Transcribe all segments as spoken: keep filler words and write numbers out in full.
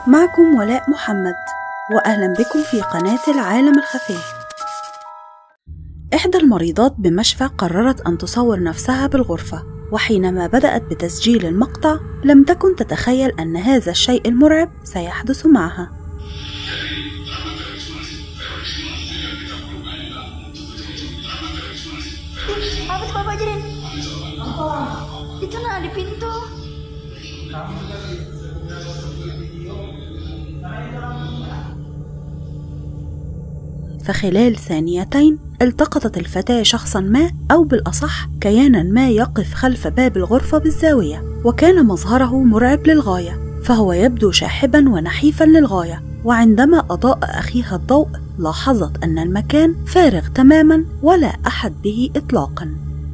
معكم ولاء محمد، وأهلا بكم في قناة العالم الخفي. إحدى المريضات بمشفى قررت أن تصور نفسها بالغرفة، وحينما بدأت بتسجيل المقطع لم تكن تتخيل أن هذا الشيء المرعب سيحدث معها. Apa tuh Bapak ajarin? Apa? Itu nah di pintu. فخلال ثانيتين التقطت الفتاة شخصا ما، أو بالأصح كيانا ما، يقف خلف باب الغرفة بالزاوية، وكان مظهره مرعب للغاية، فهو يبدو شاحبا ونحيفا للغاية. وعندما أضاء أخيها الضوء لاحظت أن المكان فارغ تماما ولا أحد به إطلاقا.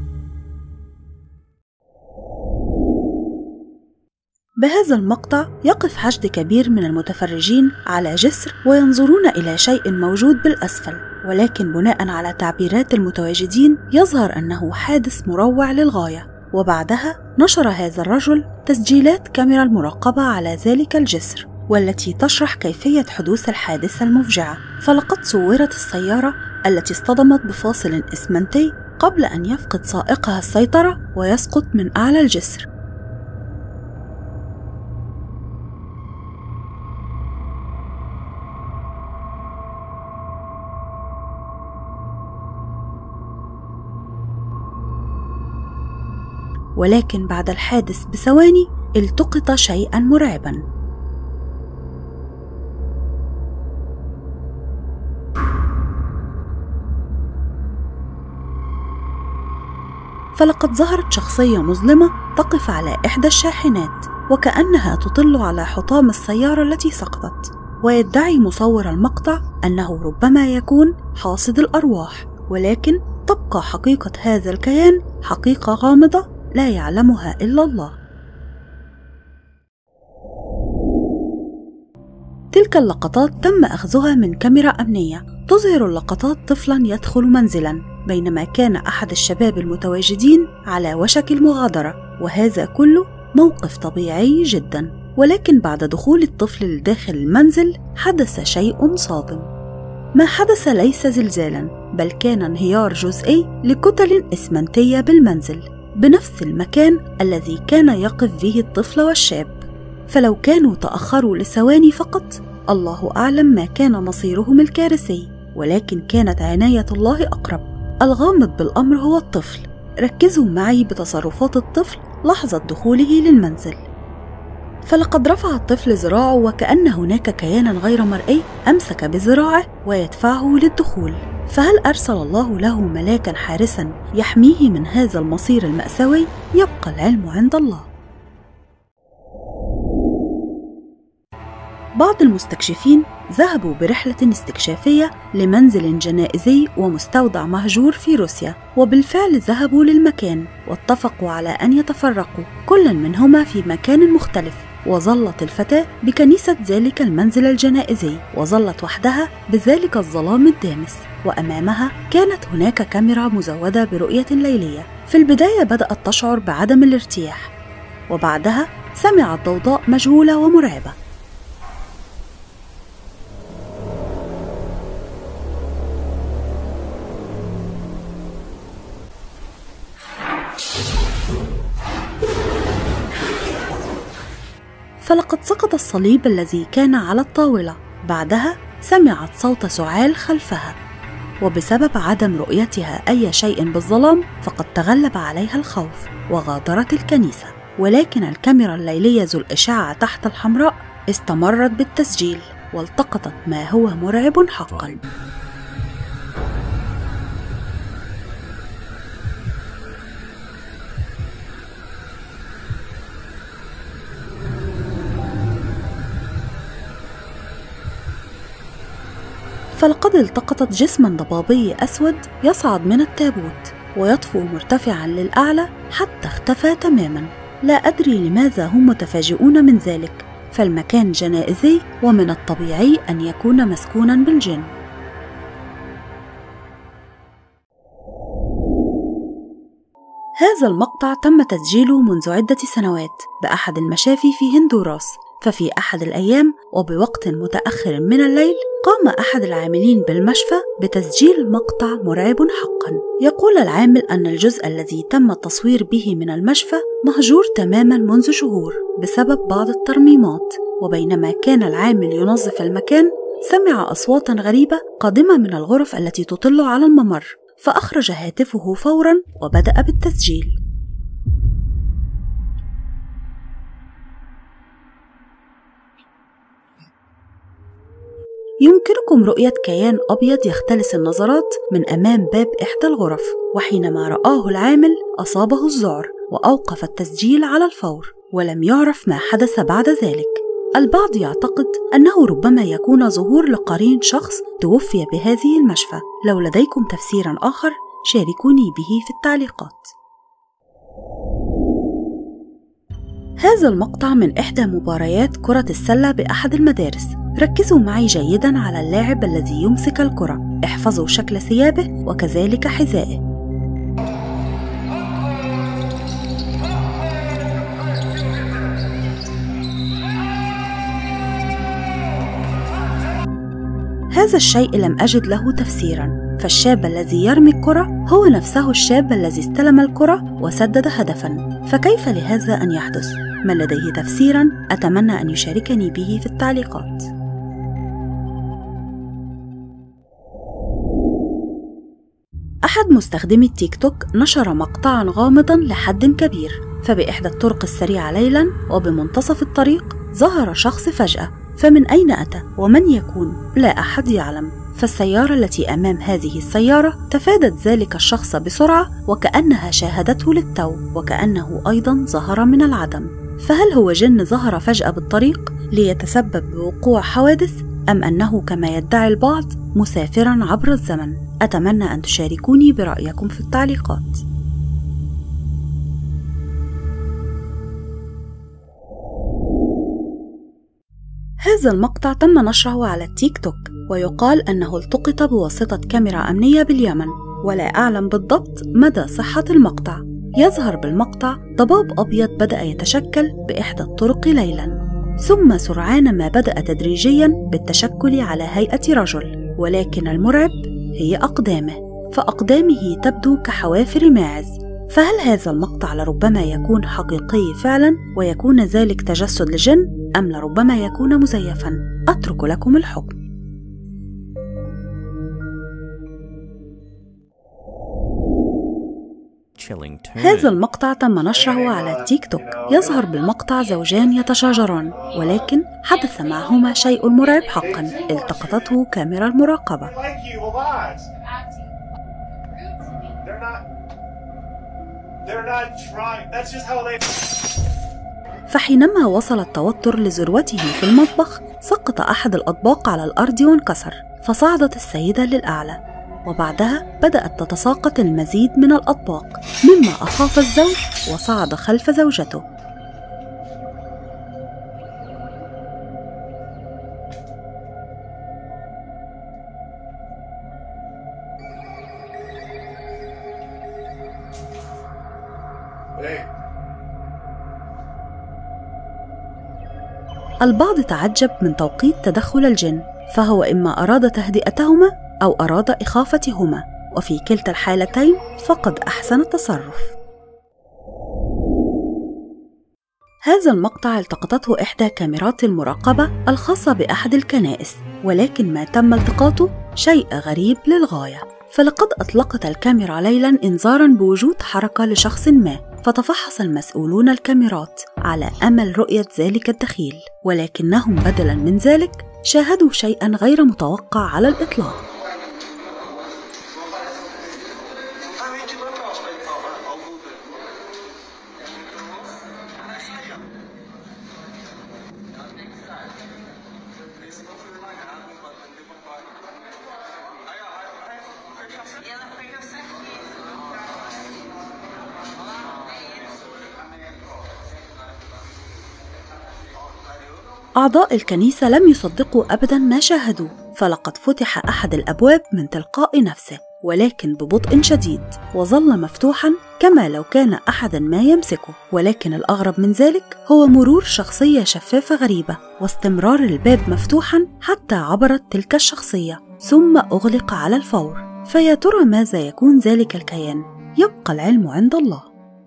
بهذا المقطع يقف حشد كبير من المتفرجين على جسر وينظرون إلى شيء موجود بالأسفل، ولكن بناء على تعبيرات المتواجدين يظهر أنه حادث مروع للغاية. وبعدها نشر هذا الرجل تسجيلات كاميرا المراقبة على ذلك الجسر، والتي تشرح كيفية حدوث الحادثة المفجعة. فلقد صورت السيارة التي اصطدمت بفاصل إسمنتي قبل أن يفقد سائقها السيطرة ويسقط من أعلى الجسر. ولكن بعد الحادث بثواني التقط شيئا مرعبا. فلقد ظهرت شخصية مظلمة تقف على إحدى الشاحنات، وكأنها تطل على حطام السيارة التي سقطت. ويدعي مصور المقطع أنه ربما يكون حاصد الأرواح، ولكن تبقى حقيقة هذا الكيان حقيقة غامضة لا يعلمها إلا الله. تلك اللقطات تم أخذها من كاميرا أمنية تظهر اللقطات طفلا يدخل منزلا بينما كان أحد الشباب المتواجدين على وشك المغادرة، وهذا كله موقف طبيعي جدا. ولكن بعد دخول الطفل لداخل المنزل حدث شيء صادم. ما حدث ليس زلزالا، بل كان انهيار جزئي لكتل إسمنتية بالمنزل بنفس المكان الذي كان يقف فيه الطفل والشاب. فلو كانوا تأخروا لثواني فقط الله أعلم ما كان مصيرهم الكارثي، ولكن كانت عناية الله أقرب. الغامض بالأمر هو الطفل. ركزوا معي بتصرفات الطفل لحظة دخوله للمنزل. فلقد رفع الطفل ذراعه وكأن هناك كيانا غير مرئي أمسك بذراعه ويدفعه للدخول. فهل أرسل الله له ملاكا حارسا يحميه من هذا المصير المأساوي؟ يبقى العلم عند الله. بعض المستكشفين ذهبوا برحلة استكشافية لمنزل جنائزي ومستودع مهجور في روسيا، وبالفعل ذهبوا للمكان واتفقوا على أن يتفرقوا كل منهما في مكان مختلف. وظلت الفتاة بكنيسة ذلك المنزل الجنائزي، وظلت وحدها بذلك الظلام الدامس، وأمامها كانت هناك كاميرا مزودة برؤية ليلية. في البداية بدأت تشعر بعدم الارتياح، وبعدها سمعت ضوضاء مجهولة ومرعبة. فلقد سقط الصليب الذي كان على الطاولة. بعدها سمعت صوت سعال خلفها، وبسبب عدم رؤيتها أي شيء بالظلام فقد تغلب عليها الخوف وغادرت الكنيسة. ولكن الكاميرا الليلية ذو الإشعة تحت الحمراء استمرت بالتسجيل والتقطت ما هو مرعب حقا. فلقد التقطت جسما ضبابي أسود يصعد من التابوت ويطفو مرتفعا للأعلى حتى اختفى تماما. لا أدري لماذا هم متفاجئون من ذلك، فالمكان جنائزي ومن الطبيعي أن يكون مسكونا بالجن. هذا المقطع تم تسجيله منذ عدة سنوات بأحد المشافي في هندوراس، ففي أحد الأيام وبوقت متأخر من الليل قام أحد العاملين بالمشفى بتسجيل مقطع مرعب حقا. يقول العامل أن الجزء الذي تم التصوير به من المشفى مهجور تماما منذ شهور بسبب بعض الترميمات، وبينما كان العامل ينظف المكان سمع أصواتا غريبة قادمة من الغرف التي تطل على الممر، فأخرج هاتفه فورا وبدأ بالتسجيل. يمكنكم رؤية كيان أبيض يختلس النظرات من أمام باب إحدى الغرف، وحينما رآه العامل أصابه الذعر وأوقف التسجيل على الفور، ولم يعرف ما حدث بعد ذلك. البعض يعتقد أنه ربما يكون ظهور لقرين شخص توفي بهذه المشفى. لو لديكم تفسير آخر شاركوني به في التعليقات. هذا المقطع من إحدى مباريات كرة السلة بأحد المدارس. ركزوا معي جيداً على اللاعب الذي يمسك الكرة، احفظوا شكل ثيابه وكذلك حذائه. هذا الشيء لم أجد له تفسيراً، فالشاب الذي يرمي الكرة هو نفسه الشاب الذي استلم الكرة وسدد هدفاً، فكيف لهذا أن يحدث؟ من لديه تفسيراً أتمنى أن يشاركني به في التعليقات. أحد مستخدمي التيك توك نشر مقطعاً غامضاً لحد كبير، فبإحدى الطرق السريعة ليلاً وبمنتصف الطريق ظهر شخص فجأة، فمن أين أتى ومن يكون؟ لا أحد يعلم. فالسيارة التي أمام هذه السيارة تفادت ذلك الشخص بسرعة وكأنها شاهدته للتو، وكأنه أيضاً ظهر من العدم. فهل هو جن ظهر فجأة بالطريق ليتسبب بوقوع حوادث، أم أنه كما يدعي البعض مسافراً عبر الزمن؟ أتمنى أن تشاركوني برأيكم في التعليقات. هذا المقطع تم نشره على التيك توك، ويقال أنه التقط بواسطة كاميرا أمنية باليمن، ولا أعلم بالضبط مدى صحة المقطع. يظهر بالمقطع ضباب أبيض بدأ يتشكل بإحدى الطرق ليلاً، ثم سرعان ما بدأ تدريجياً بالتشكل على هيئة رجل، ولكن المرعب هي أقدامه، فأقدامه تبدو كحوافر ماعز. فهل هذا المقطع لربما يكون حقيقي فعلاً ويكون ذلك تجسد لجن، أم لربما يكون مزيفاً؟ أترك لكم الحكم. هذا المقطع تم نشره على التيك توك. يظهر بالمقطع زوجان يتشاجران، ولكن حدث معهما شيء مرعب حقا التقطته كاميرا المراقبة. فحينما وصل التوتر لذروته في المطبخ سقط أحد الأطباق على الأرض وانكسر، فصعدت السيدة للأعلى، وبعدها بدأت تتساقط المزيد من الأطباق، مما أخاف الزوج وصعد خلف زوجته. البعض تعجب من توقيت تدخل الجن، فهو إما أراد تهدئتهما أو أراد إخافتهما، وفي كلتا الحالتين فقد أحسن التصرف. هذا المقطع التقطته إحدى كاميرات المراقبة الخاصة بأحد الكنائس، ولكن ما تم التقاطه شيء غريب للغاية. فلقد أطلقت الكاميرا ليلاً إنذاراً بوجود حركة لشخص ما، فتفحص المسؤولون الكاميرات على أمل رؤية ذلك الدخيل، ولكنهم بدلاً من ذلك شاهدوا شيئاً غير متوقع على الإطلاق. أعضاء الكنيسة لم يصدقوا أبداً ما شاهدوه، فلقد فتح أحد الأبواب من تلقاء نفسه، ولكن ببطء شديد، وظل مفتوحا كما لو كان أحدا ما يمسكه. ولكن الأغرب من ذلك هو مرور شخصية شفافة غريبة واستمرار الباب مفتوحا حتى عبرت تلك الشخصية ثم أغلق على الفور. فيا ترى ماذا يكون ذلك الكيان؟ يبقى العلم عند الله.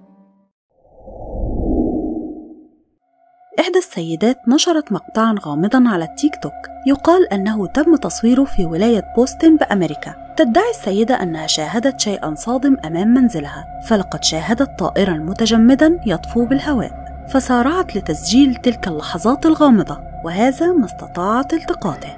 إحدى السيدات نشرت مقطعا غامضا على التيك توك يقال أنه تم تصويره في ولاية بوسطن بأمريكا. تدعي السيدة أنها شاهدت شيئا صادم أمام منزلها، فلقد شاهدت طائرا متجمدا يطفو بالهواء، فسارعت لتسجيل تلك اللحظات الغامضة، وهذا ما استطاعت التقاطه.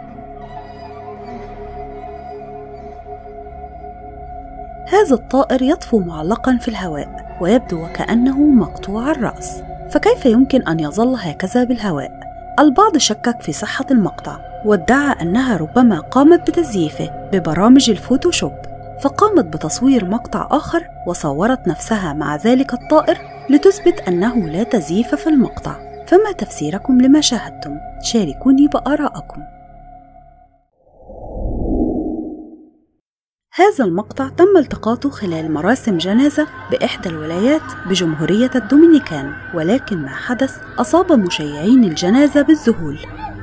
هذا الطائر يطفو معلقا في الهواء ويبدو وكأنه مقطوع الرأس، فكيف يمكن أن يظل هكذا بالهواء؟ البعض شكك في صحة المقطع وادعى أنها ربما قامت بتزييفه ببرامج الفوتوشوب، فقامت بتصوير مقطع آخر وصورت نفسها مع ذلك الطائر لتثبت أنه لا تزييف في المقطع. فما تفسيركم لما شاهدتم؟ شاركوني بآرائكم. هذا المقطع تم التقاطه خلال مراسم جنازة بإحدى الولايات بجمهورية الدومينيكان، ولكن ما حدث أصاب مشيعين الجنازة بالذهول.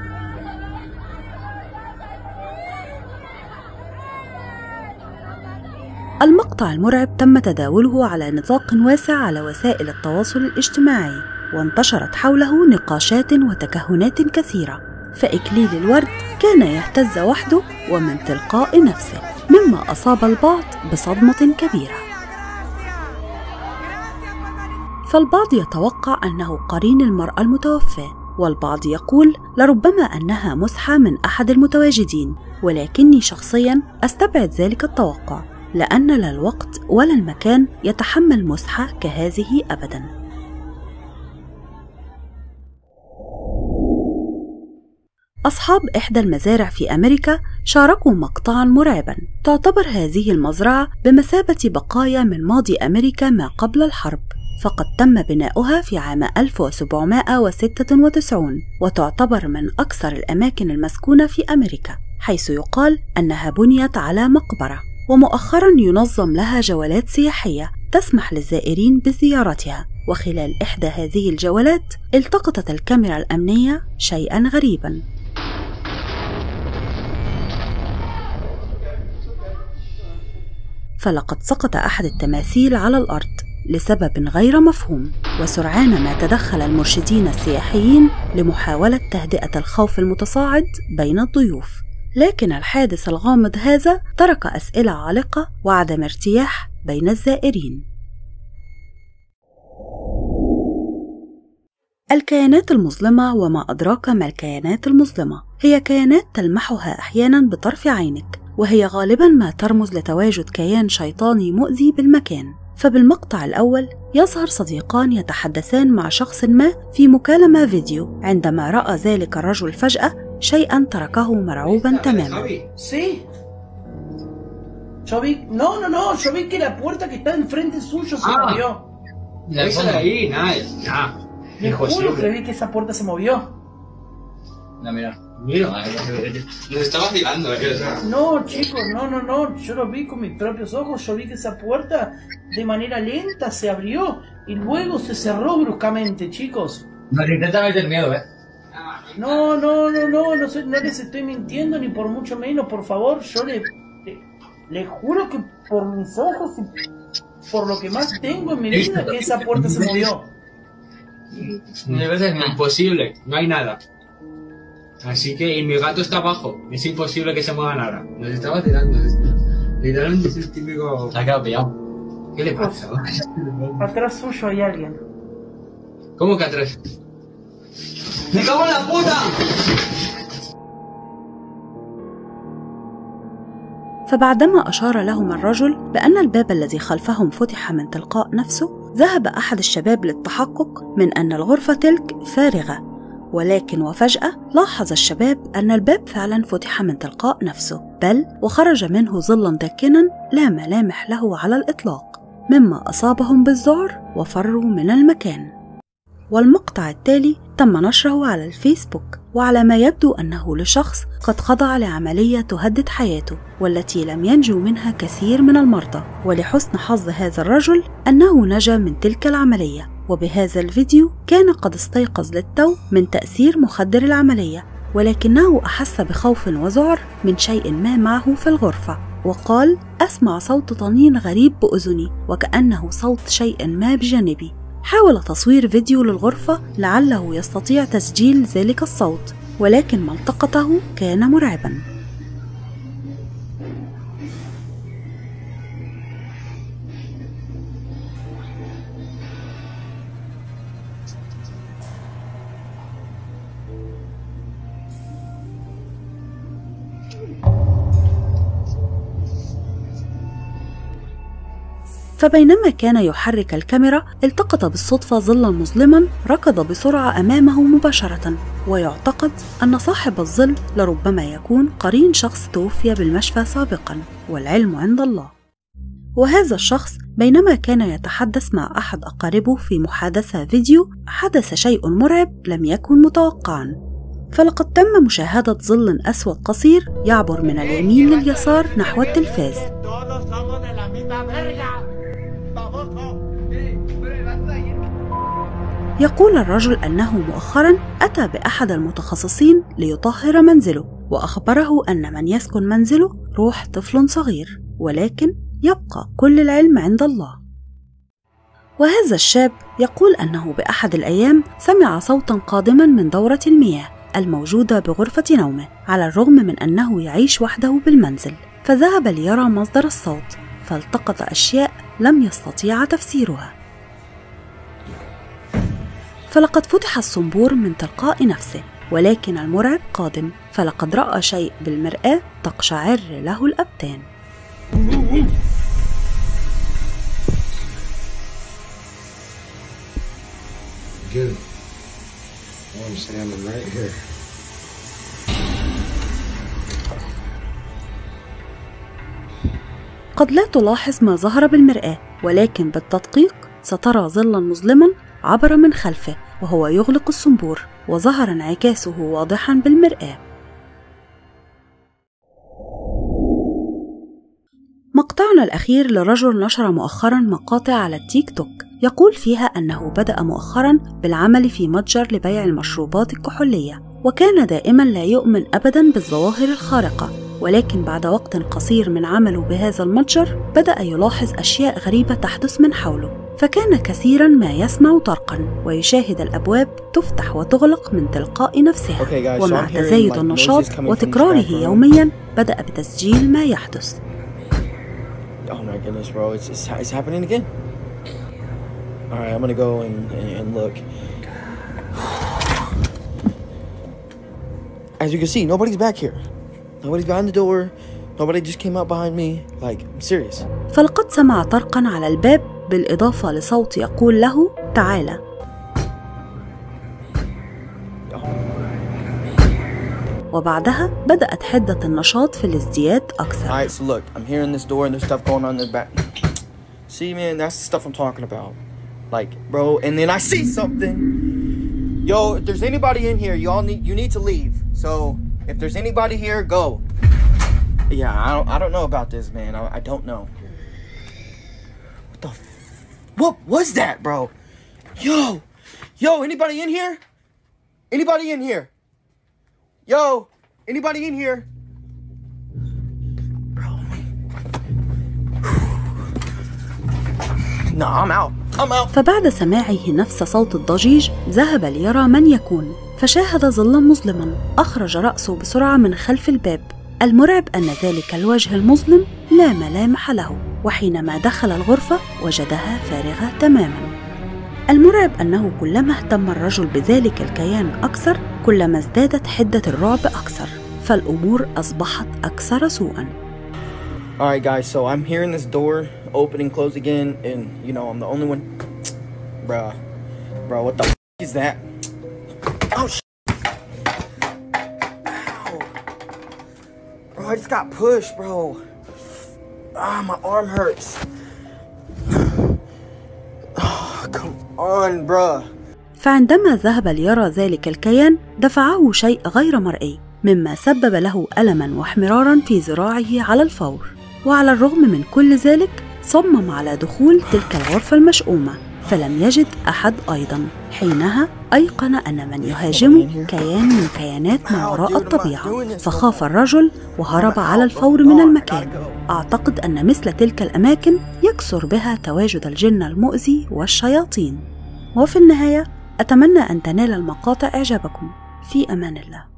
المقطع المرعب تم تداوله على نطاق واسع على وسائل التواصل الاجتماعي، وانتشرت حوله نقاشات وتكهنات كثيرة، فإكليل الورد كان يهتز وحده ومن تلقاء نفسه، مما أصاب البعض بصدمة كبيرة. فالبعض يتوقع أنه قرين المرأة المتوفاة، والبعض يقول لربما أنها مسحة من أحد المتواجدين، ولكني شخصياً أستبعد ذلك التوقع، لأن لا الوقت ولا المكان يتحمل مسحة كهذه أبداً. أصحاب إحدى المزارع في أمريكا شاركوا مقطعاً مرعباً. تعتبر هذه المزرعة بمثابة بقايا من ماضي أمريكا ما قبل الحرب، فقد تم بناؤها في عام ألف وسبعمائة وستة وتسعين، وتعتبر من أكثر الأماكن المسكونة في أمريكا، حيث يقال أنها بنيت على مقبرة، ومؤخراً ينظم لها جولات سياحية تسمح للزائرين بزيارتها. وخلال إحدى هذه الجولات التقطت الكاميرا الأمنية شيئاً غريباً. فلقد سقط أحد التماثيل على الأرض لسبب غير مفهوم، وسرعان ما تدخل المرشدين السياحيين لمحاولة تهدئة الخوف المتصاعد بين الضيوف. لكن الحادث الغامض هذا ترك أسئلة عالقة وعدم ارتياح بين الزائرين. الكيانات المظلمة، وما أدراك ما الكيانات المظلمة، هي كيانات تلمحها أحيانا بطرف عينك، وهي غالبا ما ترمز لتواجد كيان شيطاني مؤذي بالمكان. فبالمقطع الأول يظهر صديقان يتحدثان مع شخص ما في مكالمة فيديو، عندما رأى ذلك الرجل فجأة شيئا تركه مرعوبا تماما. Mira, nos estaba mirando. No, chicos, no, no, no. Yo lo vi con mis propios ojos. Yo vi que esa puerta de manera lenta se abrió y luego se cerró bruscamente, chicos. No te intenta meter miedo, ¿eh? No, no, no, no, no, sé, no les estoy mintiendo ni por mucho menos, por favor. Yo le, le, le juro que por mis ojos y por lo que más tengo en mi vida que esa puerta se movió. De verdad es imposible, no hay nada. Así que, y mi gato está abajo, es imposible que se mueva nada. Nos estaba tirando esto. Literalmente es el típico... Se ha quedado pillado. ¿Qué le pasa? Atrás suyo hay alguien. ¿Cómo que atrás? ¡Me cago en la puta! فبعدما أشار لهم الرجل بأن الباب الذي خلفهم فتح من تلقاء نفسه، ذهب أحد الشباب للتحقق من أن الغرفة تلك فارغة، ولكن وفجأة لاحظ الشباب أن الباب فعلا فتح من تلقاء نفسه، بل وخرج منه ظلا داكنا لا ملامح له على الإطلاق، مما أصابهم بالذعر وفروا من المكان. والمقطع التالي تم نشره على الفيسبوك، وعلى ما يبدو أنه لشخص قد خضع لعملية تهدد حياته والتي لم ينجو منها كثير من المرضى. ولحسن حظ هذا الرجل أنه نجا من تلك العملية. وبهذا الفيديو كان قد استيقظ للتو من تأثير مخدر العملية، ولكنه أحس بخوف وذعر من شيء ما معه في الغرفة، وقال: أسمع صوت طنين غريب بأذني وكأنه صوت شيء ما بجانبي. حاول تصوير فيديو للغرفة لعله يستطيع تسجيل ذلك الصوت، ولكن ما التقطه كان مرعبا. فبينما كان يحرك الكاميرا التقط بالصدفة ظلا مظلما ركض بسرعة أمامه مباشرة، ويعتقد أن صاحب الظل لربما يكون قرين شخص توفي بالمشفى سابقا، والعلم عند الله. وهذا الشخص بينما كان يتحدث مع أحد أقاربه في محادثة فيديو حدث شيء مرعب لم يكن متوقعا، فلقد تم مشاهدة ظل أسود قصير يعبر من اليمين لليسار نحو التلفاز. يقول الرجل أنه مؤخرا أتى بأحد المتخصصين ليطهر منزله، وأخبره أن من يسكن منزله روح طفل صغير، ولكن يبقى كل العلم عند الله. وهذا الشاب يقول أنه بأحد الأيام سمع صوتا قادما من دورة المياه الموجودة بغرفة نومه، على الرغم من أنه يعيش وحده بالمنزل، فذهب ليرى مصدر الصوت، فالتقط أشياء لم يستطيع تفسيرها. فلقد فتح الصنبور من تلقاء نفسه، ولكن المرعب قادم، فلقد رأى شيء بالمرآة تقشعر له الأبدان. قد لا تلاحظ ما ظهر بالمرآة، ولكن بالتدقيق سترى ظلا مظلما عبر من خلفه وهو يغلق الصنبور، وظهر انعكاسه واضحا بالمرآة. مقطعنا الأخير لرجل نشر مؤخرا مقاطع على التيك توك يقول فيها أنه بدأ مؤخرا بالعمل في متجر لبيع المشروبات الكحولية، وكان دائما لا يؤمن أبدا بالظواهر الخارقة، ولكن بعد وقت قصير من عمله بهذا المتجر بدأ يلاحظ أشياء غريبة تحدث من حوله، فكان كثيرا ما يسمع طرقا ويشاهد الأبواب تفتح وتغلق من تلقاء نفسها. okay guys, ومع so تزايد النشاط وتكراره يوميا بدأ بتسجيل ما يحدث. Oh my goodness, bro! It's it's, it's happening again. All right, I'm gonna go and and look. As you can see, nobody's back here. Nobody's behind the door. Nobody just came out behind me. Like, I'm serious. فلقد سمع طرقا على الباب بالإضافة لصوت يقول له تعالى. وبعدها بدأت حدة النشاط في الازدياد أكثر. Alright, so look, I'm hearing this door and there's stuff going on in the back. See, man, that's the stuff I'm talking about. Like, bro, and then I see something. Yo, if there's anybody in here, y'all need you need to leave. So, if there's anybody here, go. Yeah, I don't I don't know about this, man. I, I don't know. What the f What was that, bro? Yo. Yo, anybody in here? Anybody in here? Yo, anybody in here? Bro. No, I'm out. I'm out. فبعد سماعه نفس صوت الضجيج ذهب ليرى من يكون، فشاهد ظلا مظلما أخرج رأسه بسرعة من خلف الباب. المرعب أن ذلك الوجه المظلم لا ملامح له، وحينما دخل الغرفة وجدها فارغة تماما. المرعب أنه كلما اهتم الرجل بذلك الكيان أكثر كلما ازدادت حدة الرعب أكثر، فالأمور أصبحت أكثر سوءا. Alright guys, so I'm hearing this door open and close again, and you know I'm the only one. Bruh, bro, what the f is that? Oh sh Ow. Bro, I just got pushed, bro. Ah, my arm hurts. Oh, come on, bruh. فعندما ذهب ليرى ذلك الكيان دفعه شيء غير مرئي، مما سبب له ألماً واحمرارا في ذراعه على الفور. وعلى الرغم من كل ذلك صمم على دخول تلك الغرفة المشؤومة، فلم يجد أحد أيضاً. حينها أيقن أن من يهاجمه كيان من كيانات ما وراء الطبيعة، فخاف الرجل وهرب على الفور من المكان. أعتقد أن مثل تلك الأماكن يكثر بها تواجد الجن المؤذي والشياطين. وفي النهاية أتمنى أن تنال المقاطع إعجابكم. في أمان الله.